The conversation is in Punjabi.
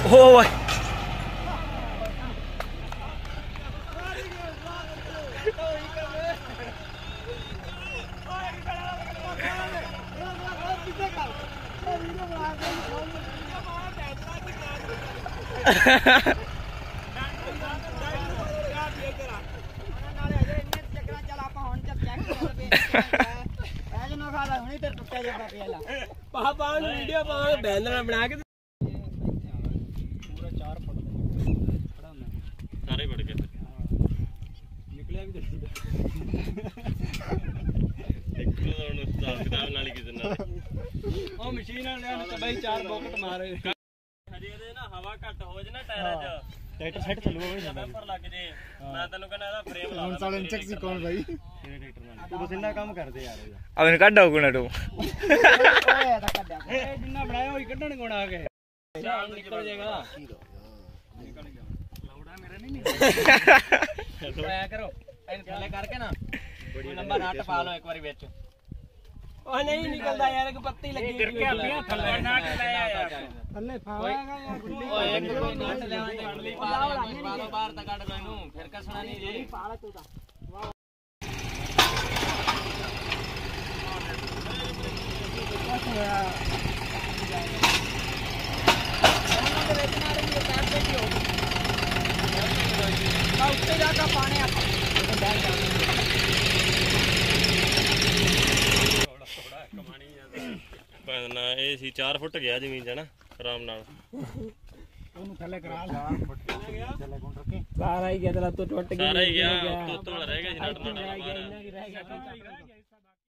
ओए वीडियो बैनर बना के सारे बढ़ गए निकलिया भी किताब नाली की ਉਹ ਮਸ਼ੀਨ ਵਾਲਿਆਂ ਨੇ ਤਾਂ ਬਈ 4 ਬੋਕਟ ਮਾਰੇ ਹਜੇ ਇਹਦੇ ਨਾ ਹਵਾ ਘੱਟ ਹੋ ਜੇ ਨਾ ਟਾਇਰਾਂ 'ਚ ਟਰੈਕਟਰ ਸੈੱਟ ਚੱਲੂਗਾ ਬਈ ਜਾਂਦਾ ਪਰ ਲੱਗ ਜੇ ਮੈਂ ਤੈਨੂੰ ਕਹਿੰਦਾ ਇਹਦਾ ਫਰੇਮ ਲਾ ਹੁਣ ਸਾਲੇ ਇੰਚਕ ਸੀ ਕੌਣ ਬਾਈ ਤੇਰੇ ਟਰੈਕਟਰ ਨਾਲ ਤੂੰ ਬਸ ਇੰਨਾ ਕੰਮ ਕਰਦੇ ਯਾਰ अब कड्डा गुना तू ਇਹ ਜਿੰਨਾ ਬਣਾਇਆ ਉਹੀ ਕੱਢਣ ਕੋਣ ਆ ਕੇ ਚਾਲ ਨਿਕਲ ਜਾਏਗਾ ਲਾਉੜਾ ਮੇਰਾ ਨਹੀਂ ਆਇਆ ਕਰੋ ਇਹਨੂੰ ਥੱਲੇ ਕਰਕੇ ਨਾ ਬੜੀ ਲੰਬਾ ਨਾਟ ਪਾ ਲਓ ਇੱਕ ਵਾਰੀ ਵਿੱਚ ਉਹ ਨਹੀਂ ਨਿਕਲਦਾ ਯਾਰ ਇੱਕ ਪੱਤੀ ਲੱਗੀ ਗਿਰ ਕੇ ਆਪੀਆਂ ਥੱਲੇ ਨਾਟ ਲੈ ਆ ਯਾਰ ਥੱਲੇ ਫਾਵਾਂਗਾ ਯਾਰ ਓਏ ਇੱਕ ਕੋਈ ਨਾਟ ਲੈਵਾਂ ਤੇ ਪਾ ਲਓ ਬਾਹਰ ਤਾਂ ਕੱਢ ਲਓ ਇਹਨੂੰ ਫਿਰ ਕਸਣਾ ਨਹੀਂ ਜੀ ਪਾ ਲੈ ਤੂੰ ਤਾਂ ਉੱਤੇ ਜਾ ਕੇ ਪਾਣੇ ਆਪਾਂ ਨਾ ਇਹ ਸੀ 4 ਫੁੱਟ ਗਿਆ ਜ਼ਮੀਨ 'ਚ ਨਾ ਆਰਾਮ ਨਾਲ ਉਹਨੂੰ ਥੱਲੇ ਕਰਾ ਲਾ ਥੱਲੇ ਕੋਣ ਰੱਖੇ ਸਾਰਾ ਹੀ ਗਿਆ ਤੇਰਾ ਤੋਂ ਟੁੱਟ ਗਿਆ ਸਾਰਾ ਹੀ ਗਿਆ ਉੱਤੋਂ ਰਹਿ ਗਿਆ ਸੀ ਨਟ ਨਾਲ ਰਹਿ ਗਿਆ